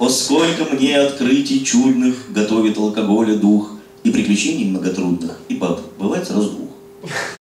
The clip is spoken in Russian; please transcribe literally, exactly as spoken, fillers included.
О, сколько мне открытий чудных готовит алкоголя дух, и приключений многотрудных, и баб бывает сразу двух.